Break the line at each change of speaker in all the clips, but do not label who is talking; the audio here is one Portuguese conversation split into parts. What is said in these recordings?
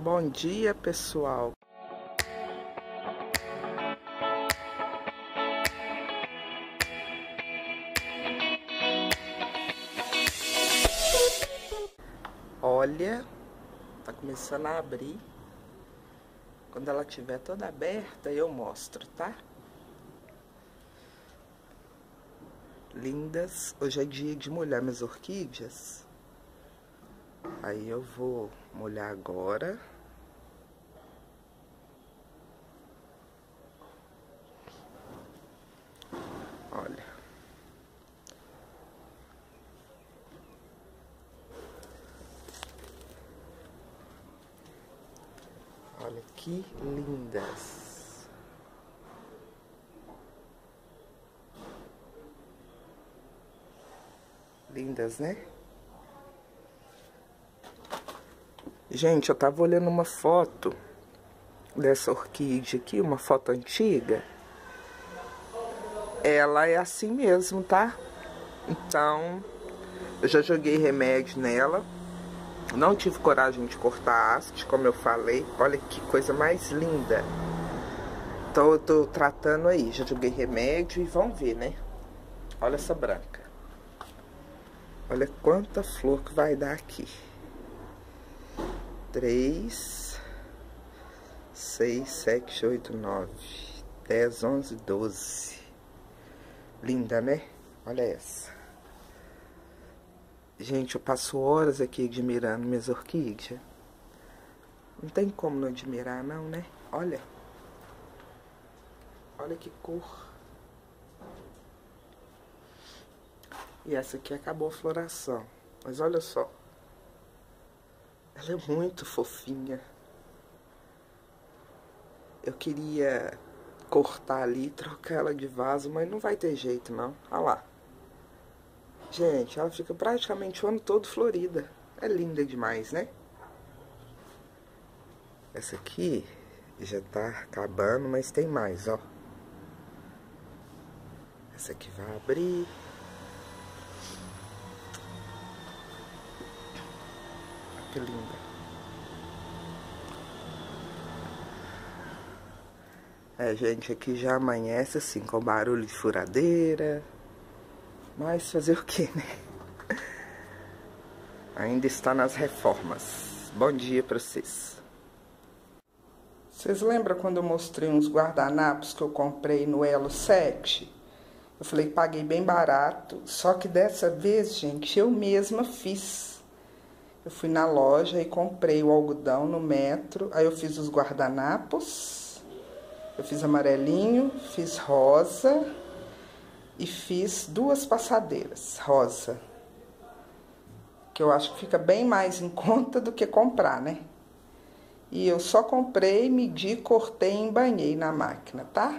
Bom dia, pessoal. Olha, tá começando a abrir. Quando ela estiver toda aberta, eu mostro, tá? Lindas. Hoje é dia de molhar minhas orquídeas. Aí eu vou molhar agora. Olha. Olha que lindas. Lindas, né? Gente, eu tava olhando uma foto dessa orquídea aqui, uma foto antiga. Ela é assim mesmo, tá? Então, eu já joguei remédio nela. Não tive coragem de cortar a haste, como eu falei. Olha que coisa mais linda. Então, eu tô tratando aí. Já joguei remédio e vamos ver, né? Olha essa branca. Olha quanta flor que vai dar aqui. 3, 6, 7, 8, 9, 10, 11, 12. Linda, né? Olha essa. Gente, eu passo horas aqui admirando minhas orquídeas. Não tem como não admirar, não, né? Olha. Olha que cor. E essa aqui acabou a floração. Mas olha só. Ela é muito fofinha. Eu queria cortar ali e trocar ela de vaso, mas não vai ter jeito, não. Olha lá. Gente, ela fica praticamente o ano todo florida. É linda demais, né? Essa aqui já tá acabando, mas tem mais, ó. Essa aqui vai abrir. Olha que linda. É, gente, aqui já amanhece assim, com barulho de furadeira. Mas fazer o que, né? Ainda está nas reformas. Bom dia pra vocês. Vocês lembram quando eu mostrei uns guardanapos que eu comprei no Elo 7? Eu falei, paguei bem barato. Só que dessa vez, gente, eu mesma fiz. Eu fui na loja e comprei o algodão no metro. Aí eu fiz os guardanapos. Eu fiz amarelinho, fiz rosa e fiz 2 passadeiras rosa. Que eu acho que fica bem mais em conta do que comprar, né? E eu só comprei, medi, cortei e embanhei na máquina, tá?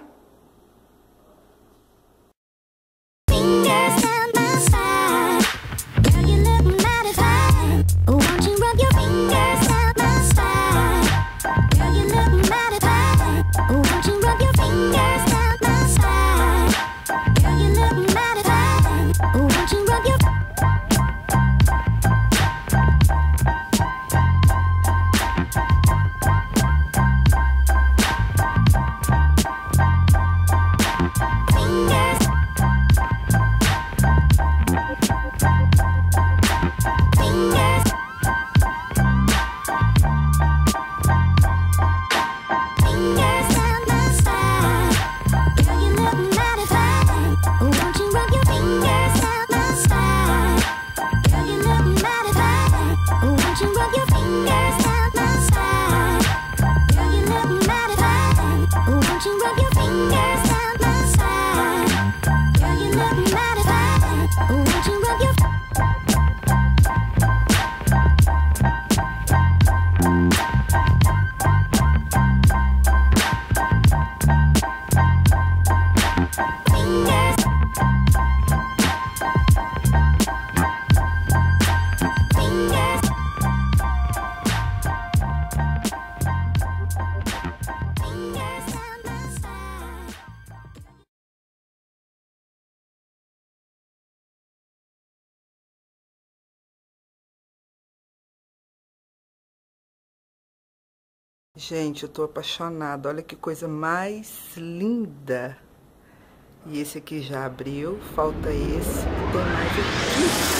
Gente, eu tô apaixonada. Olha que coisa mais linda. E esse aqui já abriu. Falta esse. E tem mais aqui.